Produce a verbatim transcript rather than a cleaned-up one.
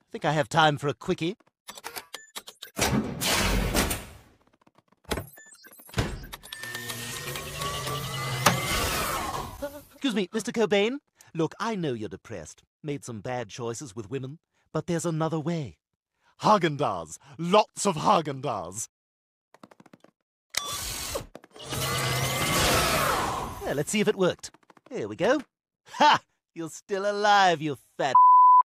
think I have time for a quickie. Excuse me, Mister Cobain? Look, I know you're depressed. Made some bad choices with women. But there's another way. Haagen-Dazs. Lots of Haagen-Dazs. Yeah, let's see if it worked. Here we go. Ha! You're still alive, you fat...